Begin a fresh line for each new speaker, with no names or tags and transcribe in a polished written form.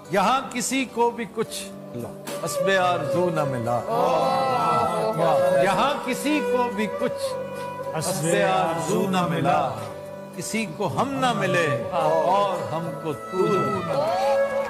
यहाँ किसी को भी कुछ हस्बे आरज़ू न मिला। यहाँ किसी को भी कुछ हस्बे आरज़ू न मिला, किसी को हम न मिले और हमको तू न मिला।